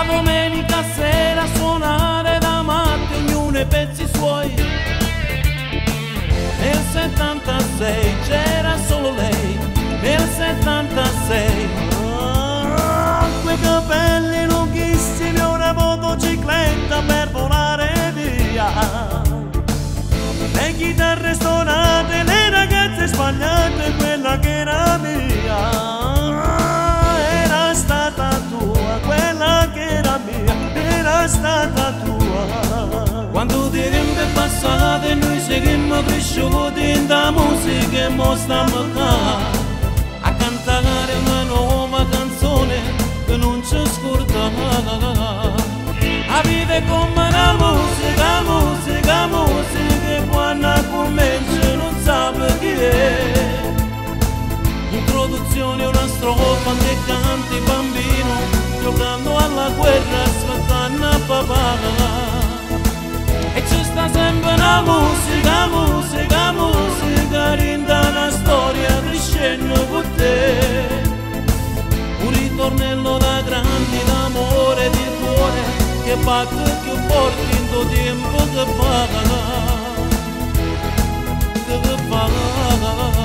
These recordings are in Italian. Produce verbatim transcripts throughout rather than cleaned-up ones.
domenica sera suonare da matti ognuno i pezzi suoi. Nel settantasei c'era solo lei, nel settantasei. Ah, quei capelli lunghissimi, una motocicletta per volare via. Le chitarre stonate, le ragazze sbagliate, quella che era mia. Era stata tua, quella che era mia, era stata tua. Quando di tempo è passato e noi siamo cresciuti in da musica e mo stiamo qua a cantare una nuova canzone che non ci scorda. La vita è come la musica, musica, musica, e quando comincia non sa chi è. L'introduzione è una strofa che canta il bambino giocando alla guerra aspettando a papà. E ci sta sempre una musica, musica, musica, rinda una storia crescendo con te. Un ritornello da grandi d'amore di cuore che batte più forte in tuo tempo che paga, che paga.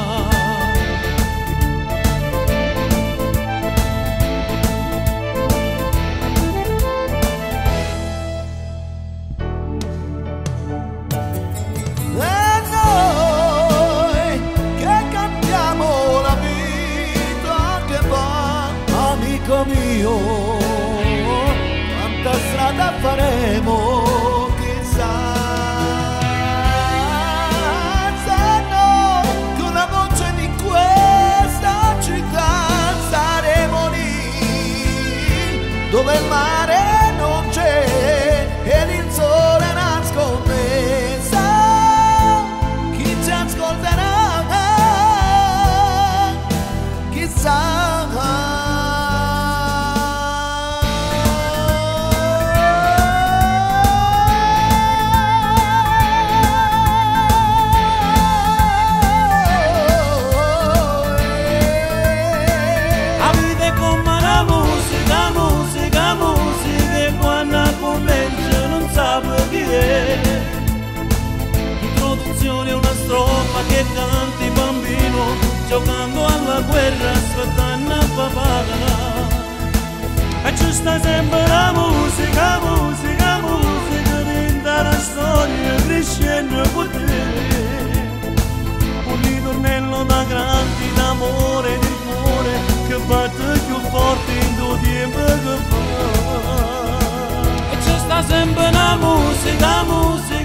Amico mio, quanta strada faremo, chissà. Sanno che una voce di questa città saremo lì, dove il mare non c'è e il sole nasconde. Sa chi ci ascolterà, chissà. L'introduzione è una strofa che canta il bambino giocando alla guerra aspettando a papà. E ci sta sempre la musica, musica, musica, rinda la storia crescendo con te. Un ritornello da grandi d'amore di cuore che batte più forte in tuo tempo che fa. E ci sta sempre la musica, musica,